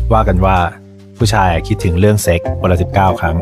ว่ากันว่าผู้ชายคิดถึงเรื่องเซ็กวันละ19 ครั้ง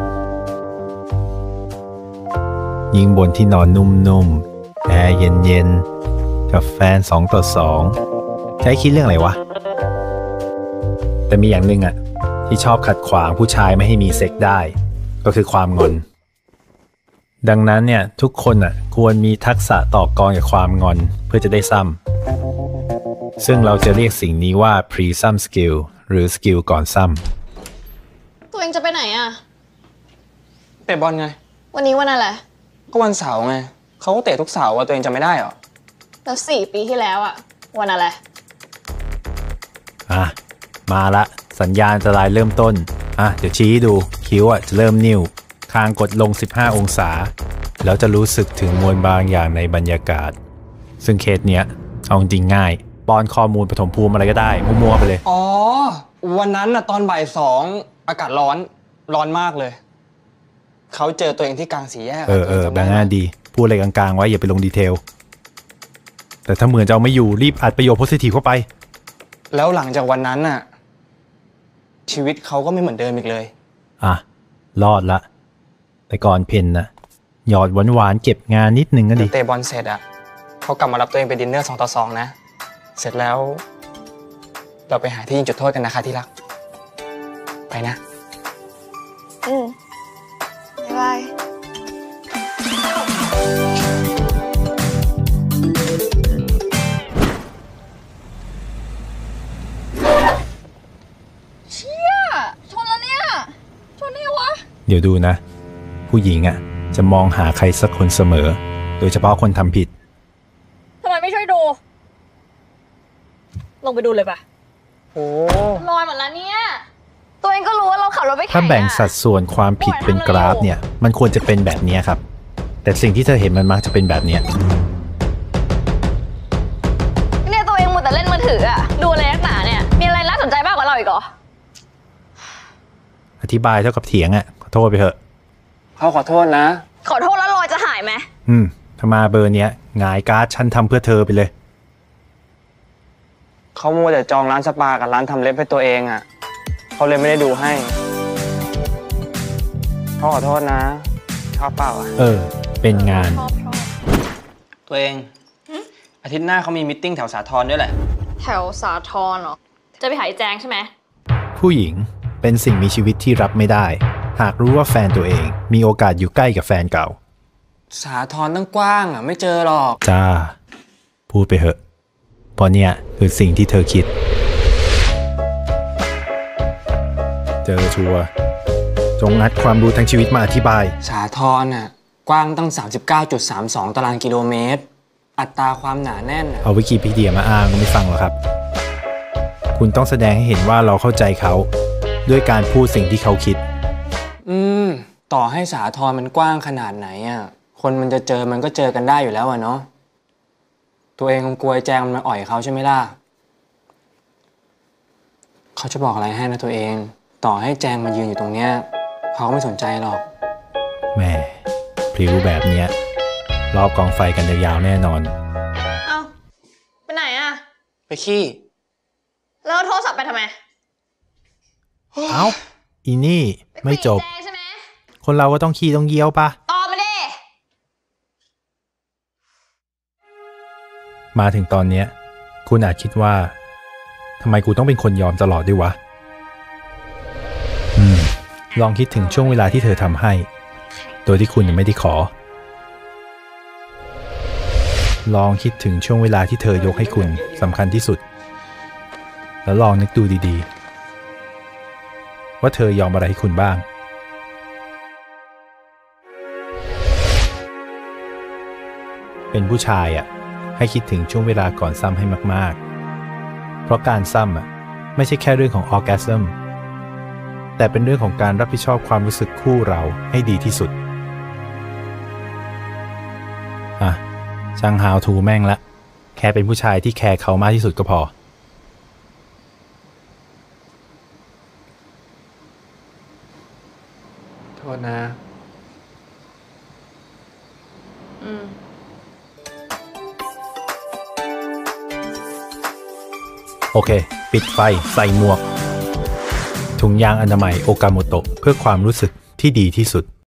ยิงบนที่นอนนุ่มๆแอร์เย็นๆกับแฟน2 ต่อ 2จะให้คิดเรื่องอะไรวะแต่มีอย่างหนึ่งอะที่ชอบขัดขวางผู้ชายไม่ให้มีเซ็กได้ก็คือความงอนดังนั้นเนี่ยทุกคนอะควรมีทักษะต่อกรกับความงอนเพื่อจะได้ซ้ำซึ่งเราจะเรียกสิ่งนี้ว่า pre-sum skill หรือสกิลก่อนซ้ำตัวเองจะไปไหนอะเตะบอลไงวันนี้วันอะไรก็วันเสาร์ไงเขาก็เตะทุกเสาร์ตัวเองจะไม่ได้หรอแล้ว4 ปีที่แล้วอะวันอะไรมาละสัญญาณจะลายเริ่มต้นเดี๋ยวชี้ดูคิ้วจะเริ่มนิ่วคางกดลง15 องศาแล้วจะรู้สึกถึงมวลบางอย่างในบรรยากาศซึ่งเคสเนี้ยเอาจริงง่ายป้อนข้อมูลปฐมภูมิอะไรก็ได้มั่วๆไปเลยอ๋อวันนั้นตอนบ่าย2อากาศร้อนมากเลยเขาเจอตัวเองที่กลางสี่แยกแบงค์ดีพูดอะไรกลางๆไว้อย่าไปลงดีเทลแต่ถ้าเหมือนจะเอาไม่อยู่รีบอัดประโยคโพสิทีฟเข้าไปแล้วหลังจากวันนั้นชีวิตเขาก็ไม่เหมือนเดิมอีกเลยรอดละแต่ก่อนเพนนะหยอดหวานๆเก็บงานนิดนึงก็ดีเตะบอลเสร็จเขากลับมารับตัวเองไปดินเนอร์2 ต่อ 2นะเสร็จแล้วเราไปหาที่ยิงจุดโทษกันนะคะที่รักไปนะบ๊ายบายเชี่ยชนแล้วเนี่ยชนได้วะเดี๋ยวดูนะผู้หญิงจะมองหาใครสักคนเสมอโดยเฉพาะคนทำผิดทำไมไม่ช่วยดูลงไปดูเลยป่ะโอ้ลอยหมดแล้วเนี่ยตัวเองก็รู้ว่าเราขับรถไปแข่งถ้าแบ่งสัดส่วนความผิดเป็นกราฟเนี่ยมันควรจะเป็นแบบนี้ครับแต่สิ่งที่เธอเห็นมันมักจะเป็นแบบนี้เนี่ยตัวเองมัวแต่เล่นมือถือดูอะไรนักหนาเนี่ยมีอะไรน่าสนใจมากกว่าเราอีกเหรออธิบายเท่ากับเถียงขอโทษไปเถอะเขาขอโทษนะขอโทษแล้วรอยจะหายไหมถ้ามาเบอร์เนี้ยหงายการ์ดฉันทำเพื่อเธอไปเลยเขามัวแต่จองร้านสปากับร้านทำเล็บให้ตัวเองเขาเลยไม่ได้ดูให้เขาขอโทษนะชอบเปล่าเป็นงานตัวเองอาทิตย์หน้าเขามีมิทติ้งแถวสาทรด้วยแหละแถวสาทรเหรอจะไปหาแจงใช่ไหมผู้หญิงเป็นสิ่งมีชีวิตที่รับไม่ได้หากรู้ว่าแฟนตัวเองมีโอกาสอยู่ใกล้กับแฟนเก่าสาทรตั้งกว้างไม่เจอหรอกจ้าพูดไปเถอะเพราะเนี่ยคือสิ่งที่เธอคิดเจอชัวจงงัดความรู้ทั้งชีวิตมาอธิบายสาทรกว้างตั้ง 39.32 ตารางกิโลเมตรอัตราความหนาแน่นเอาวิกิพีเดียมาอ้างก็ไม่ฟังหรอกครับคุณต้องแสดงให้เห็นว่าเราเข้าใจเขาด้วยการพูดสิ่งที่เขาคิดต่อให้สาทรมันกว้างขนาดไหนคนมันจะเจอมันก็เจอกันได้อยู่แล้วเนาะตัวเองคงกลัวแจงมันอ่อยเขาใช่ไหมล่ะเขาจะบอกอะไรให้นะตัวเองต่อให้แจงมายืนอยู่ตรงเนี้ยเขาก็ไม่สนใจหรอกแม่พลิ้วแบบเนี้ยรอบกองไฟกันยาวๆแน่นอนไปไหนไปขี้แล้วโทรศัพท์ไปทำไมอีนี่ไม่จบคนเราก็ต้องขี้ต้องเยี่ยวปะตอบมาดิมาถึงตอนเนี้ยคุณอาจคิดว่าทำไมกูต้องเป็นคนยอมตลอดด้วยวะลองคิดถึงช่วงเวลาที่เธอทำให้โดยที่คุณยังไม่ได้ขอลองคิดถึงช่วงเวลาที่เธอยกให้คุณสำคัญที่สุดแล้วลองนึกดูดีๆว่าเธอยอมอะไรให้คุณบ้างเป็นผู้ชายให้คิดถึงช่วงเวลาก่อนซ้ำให้มากๆเพราะการซ้ำไม่ใช่แค่เรื่องของออร์แกซึมแต่เป็นเรื่องของการรับผิดชอบความรู้สึกคู่เราให้ดีที่สุดช่าง how to แม่งละแค่เป็นผู้ชายที่แคร์เขามากที่สุดก็พอโทษนะโอเคปิดไฟใส่หมวกถุงยางอนามัยโอกาโมโตะเพื่อความรู้สึกที่ดีที่สุด